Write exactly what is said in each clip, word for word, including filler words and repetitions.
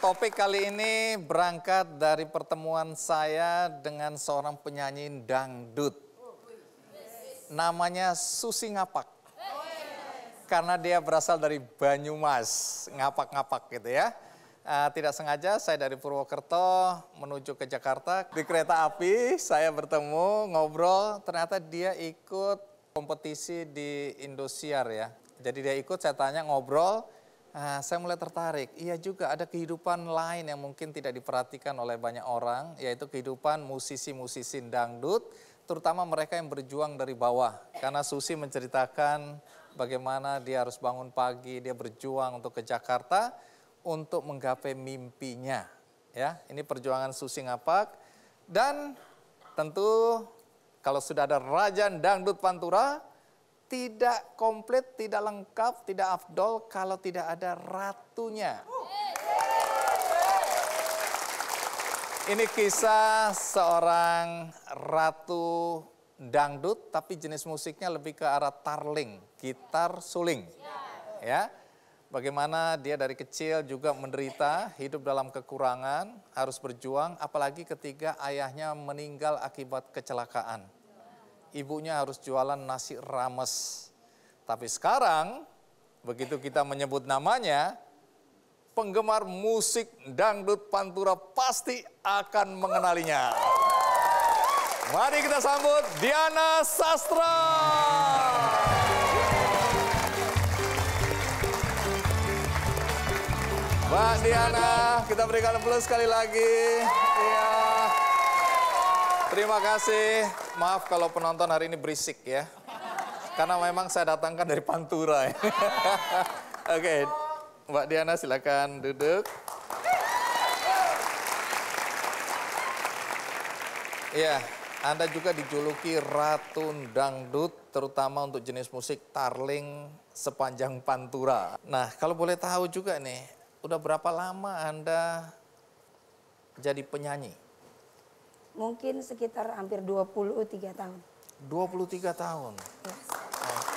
topik kali ini berangkat dari pertemuan saya dengan seorang penyanyi dangdut. Namanya Susi Ngapak. Karena dia berasal dari Banyumas, ngapak-ngapak gitu ya. Uh, tidak sengaja saya dari Purwokerto menuju ke Jakarta. Di kereta api saya bertemu, ngobrol, ternyata dia ikut kompetisi di Indosiar ya. Jadi dia ikut, saya tanya, ngobrol, uh, saya mulai tertarik. Iya juga ada kehidupan lain yang mungkin tidak diperhatikan oleh banyak orang, yaitu kehidupan musisi-musisi dangdut, terutama mereka yang berjuang dari bawah. Karena Susi menceritakan bagaimana dia harus bangun pagi, dia berjuang untuk ke Jakarta, untuk menggapai mimpinya. Ya, ini perjuangan Susi Ngapak. Dan tentu kalau sudah ada Raja Dangdut Pantura, tidak komplit, tidak lengkap, tidak afdol kalau tidak ada ratunya. Ini kisah seorang ratu dangdut, tapi jenis musiknya lebih ke arah tarling, gitar suling. Ya. Bagaimana dia dari kecil juga menderita, hidup dalam kekurangan, harus berjuang, apalagi ketika ayahnya meninggal akibat kecelakaan. Ibunya harus jualan nasi rames. Tapi sekarang, begitu kita menyebut namanya, penggemar musik dangdut Pantura pasti akan mengenalinya. Mari kita sambut Diana Sastra. Mbak Diana, kita berikan aplaus sekali lagi. Iya. Terima kasih. Maaf kalau penonton hari ini berisik ya. Karena memang saya datangkan dari Pantura. Ya. Oke, Mbak Diana silakan duduk. Iya, Anda juga dijuluki Ratu Dangdut, terutama untuk jenis musik tarling sepanjang Pantura. Nah, kalau boleh tahu juga nih, udah berapa lama Anda jadi penyanyi? Mungkin sekitar hampir dua puluh tiga tahun. dua puluh tiga tahun? Yes. Oke.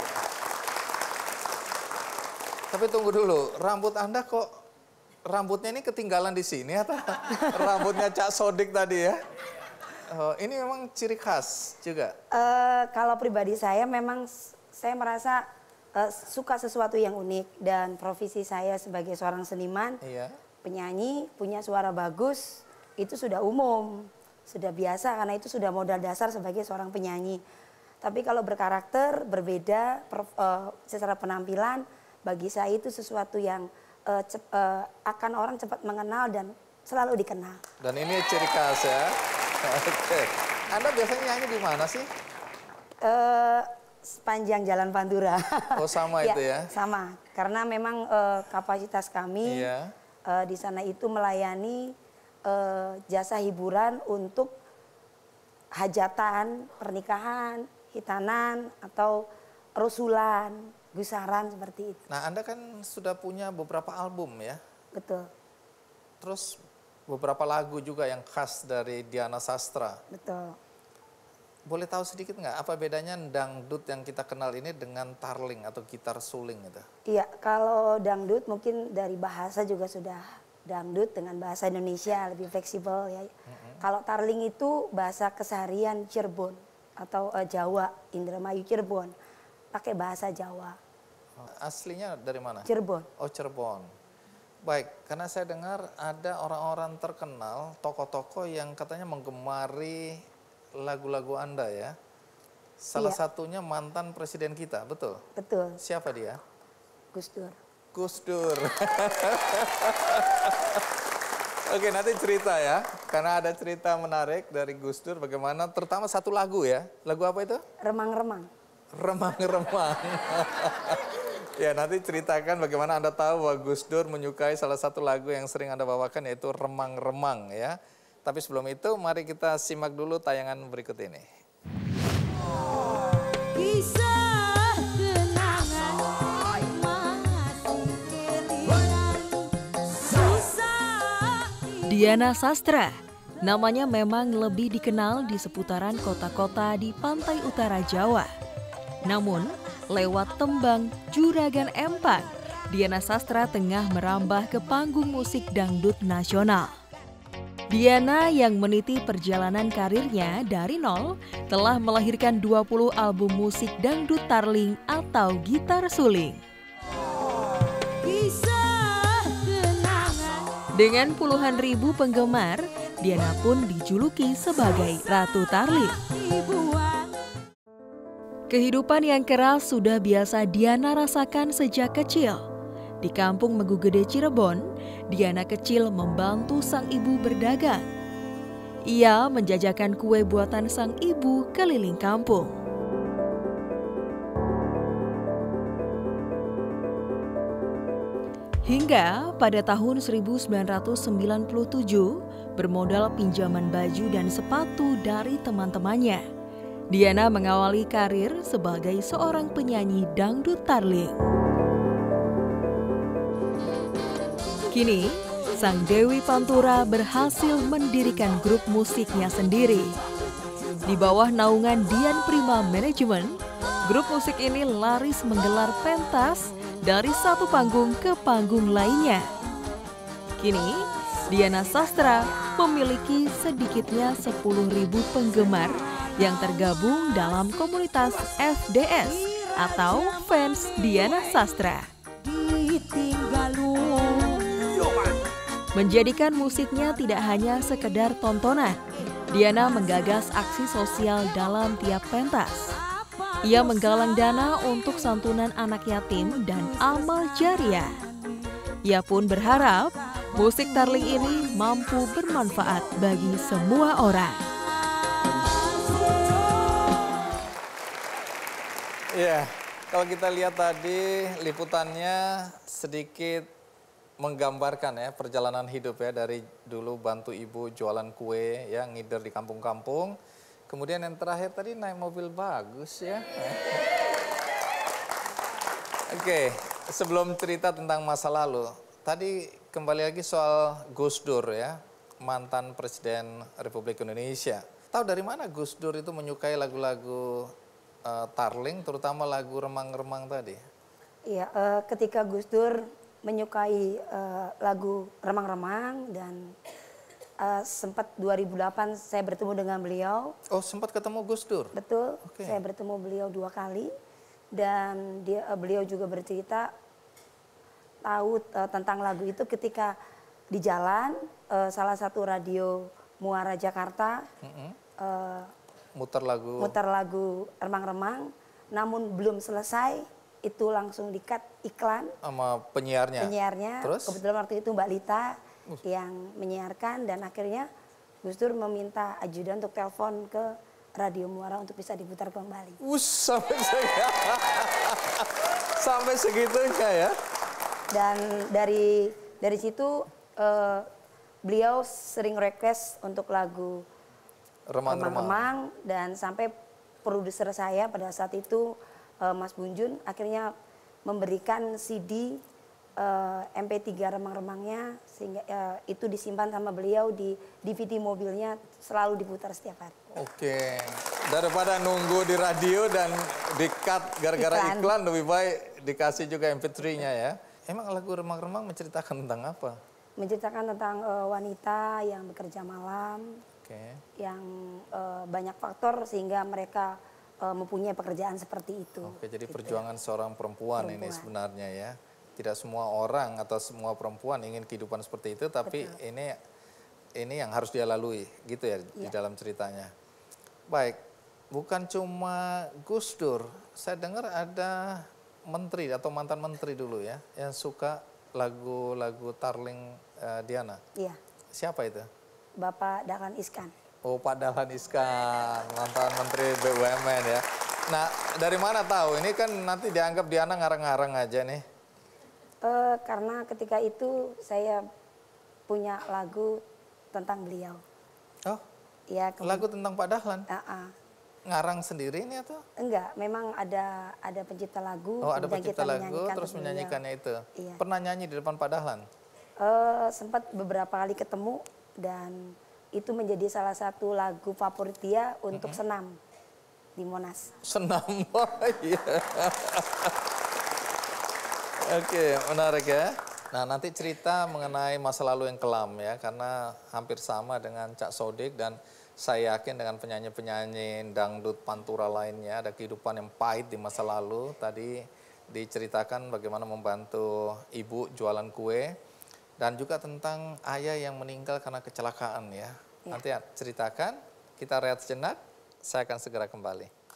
Tapi tunggu dulu, rambut Anda kok, rambutnya ini ketinggalan di sini atau rambutnya Cak Sodik tadi ya? Oh, ini memang ciri khas juga? Uh, kalau pribadi saya memang saya merasa uh, suka sesuatu yang unik, dan profesi saya sebagai seorang seniman, iya, penyanyi, punya suara bagus, itu sudah umum, sudah biasa karena itu sudah modal dasar sebagai seorang penyanyi. Tapi kalau berkarakter, berbeda per, uh, secara penampilan, bagi saya itu sesuatu yang uh, cep, uh, akan orang cepat mengenal dan selalu dikenal. Dan ini ciri khas ya. Oke. Anda biasanya nyanyi di mana sih? Uh, sepanjang Jalan Pantura. Oh sama ya, itu ya? Sama, karena memang uh, kapasitas kami iya. uh, di sana itu melayani uh, jasa hiburan untuk hajatan, pernikahan, hitanan, atau rusulan, gusaran seperti itu. Nah, Anda kan sudah punya beberapa album ya? Betul. Terus beberapa lagu juga yang khas dari Diana Sastra. Betul. Boleh tahu sedikit nggak apa bedanya dangdut yang kita kenal ini dengan tarling atau gitar suling itu? Iya, kalau dangdut mungkin dari bahasa juga sudah dangdut dengan bahasa Indonesia lebih fleksibel ya. Mm-hmm. Kalau tarling itu bahasa keseharian Cirebon atau uh, Jawa, Indramayu Cirebon, pakai bahasa Jawa. Aslinya dari mana? Cirebon. Oh Cirebon. Baik, karena saya dengar ada orang-orang terkenal, tokoh-tokoh yang katanya menggemari lagu-lagu Anda ya. Salah iya. satunya mantan presiden kita, betul? Betul. Siapa dia? Gus Dur. Gus Dur. Oke, nanti cerita ya. Karena ada cerita menarik dari Gus Dur bagaimana, terutama satu lagu ya. Lagu apa itu? Remang-remang. Remang-remang. Ya, nanti ceritakan bagaimana Anda tahu bahwa Gus Dur menyukai salah satu lagu yang sering Anda bawakan, yaitu Remang-remang ya. Tapi sebelum itu, mari kita simak dulu tayangan berikut ini. Kisah kenangan masih terbilang susah. Diana Sastra, namanya memang lebih dikenal di seputaran kota-kota di pantai utara Jawa. Namun, lewat tembang Juragan Empang, Diana Sastra tengah merambah ke panggung musik dangdut nasional. Diana yang meniti perjalanan karirnya dari nol telah melahirkan dua puluh album musik dangdut tarling atau gitar suling. Dengan puluhan ribu penggemar, Diana pun dijuluki sebagai Ratu Tarling. Kehidupan yang keras sudah biasa Diana rasakan sejak kecil. Di kampung Megu Gede Cirebon, Diana kecil membantu sang ibu berdagang. Ia menjajakan kue buatan sang ibu keliling kampung. Hingga pada tahun seribu sembilan ratus sembilan puluh tujuh, bermodal pinjaman baju dan sepatu dari teman-temannya, Diana mengawali karir sebagai seorang penyanyi dangdut tarling. Kini, sang Dewi Pantura berhasil mendirikan grup musiknya sendiri. Di bawah naungan Dian Prima Management, grup musik ini laris menggelar pentas dari satu panggung ke panggung lainnya. Kini, Diana Sastra memiliki sedikitnya sepuluh ribu penggemar yang tergabung dalam komunitas F D S atau Fans Diana Sastra. Menjadikan musiknya tidak hanya sekedar tontonan, Diana menggagas aksi sosial dalam tiap pentas. Ia menggalang dana untuk santunan anak yatim dan amal jariah. Ia pun berharap musik tarling ini mampu bermanfaat bagi semua orang. Ya, kalau kita lihat tadi liputannya sedikit menggambarkan ya perjalanan hidup ya, dari dulu bantu ibu jualan kue ya, ngider di kampung-kampung. Kemudian yang terakhir tadi naik mobil bagus ya. Oke, sebelum cerita tentang masa lalu, tadi kembali lagi soal Gus Dur ya, mantan Presiden Republik Indonesia. Tahu dari mana Gus Dur itu menyukai lagu-lagu uh, tarling, terutama lagu remang-remang tadi? Iya, uh, ketika Gus Dur menyukai uh, lagu remang-remang dan uh, sempat dua ribu delapan saya bertemu dengan beliau. Oh, sempat ketemu Gus Dur? Betul, okay. Saya bertemu beliau dua kali dan dia, uh, beliau juga bercerita tahu uh, tentang lagu itu ketika di jalan uh, salah satu radio Muara Jakarta mm-hmm. uh, muter lagu muter lagu remang-remang, namun belum selesai itu langsung di-cut iklan sama penyiarnya. Penyiarnya, terus? Kebetulan waktu itu Mbak Lita uh. yang menyiarkan dan akhirnya Gus Dur meminta ajudan untuk telepon ke Radio Muara untuk bisa diputar kembali. Us, sampai segitu. Sampai segitunya ya. Dan dari dari situ uh, beliau sering request untuk lagu remang-remang dan sampai produser saya pada saat itu Uh, Mas Bunjun akhirnya memberikan C D uh, M P tiga remang-remangnya sehingga uh, itu disimpan sama beliau di D V D mobilnya, selalu diputar setiap hari. Oke, daripada nunggu di radio dan di-cut gara-gara iklan. iklan, lebih baik dikasih juga M P tiga-nya ya. Emang lagu remang-remang menceritakan tentang apa? Menceritakan tentang uh, wanita yang bekerja malam, okay. yang uh, banyak faktor sehingga mereka mempunyai pekerjaan seperti itu. Oke, jadi gitu. Perjuangan seorang perempuan, perempuan ini sebenarnya ya. Tidak semua orang atau semua perempuan ingin kehidupan seperti itu, tapi Betul. ini ini yang harus dia lalui, gitu ya, ya di dalam ceritanya. Baik, bukan cuma Gus Dur, saya dengar ada menteri atau mantan menteri dulu ya, yang suka lagu-lagu tarling uh, Diana. Iya. Siapa itu? Bapak Dahlan Iskan. Oh, Pak Dahlan Iskan, mantan Menteri B U M N ya. Nah, dari mana tahu? Ini kan nanti dianggap Diana ngarang-ngarang aja nih. Uh, karena ketika itu saya punya lagu tentang beliau. Oh, ya, lagu tentang Pak Dahlan? Uh -uh. Ngarang sendiri ini atau? Enggak, memang ada ada pencipta lagu. Oh, ada pencipta lagu, terus menyanyikannya itu. Iya. Pernah nyanyi di depan Pak Dahlan? Uh, sempat beberapa kali ketemu dan itu menjadi salah satu lagu favorit dia untuk mm-hmm. senam di Monas. Senam, oh iya. Oke, menarik ya. Nah, nanti cerita mengenai masa lalu yang kelam ya, karena hampir sama dengan Cak Sodik dan saya yakin dengan penyanyi-penyanyi dangdut pantura lainnya, ada kehidupan yang pahit di masa lalu. Tadi diceritakan bagaimana membantu ibu jualan kue, dan juga tentang ayah yang meninggal karena kecelakaan ya. Ya. Nanti ceritakan, kita rehat sejenak, saya akan segera kembali.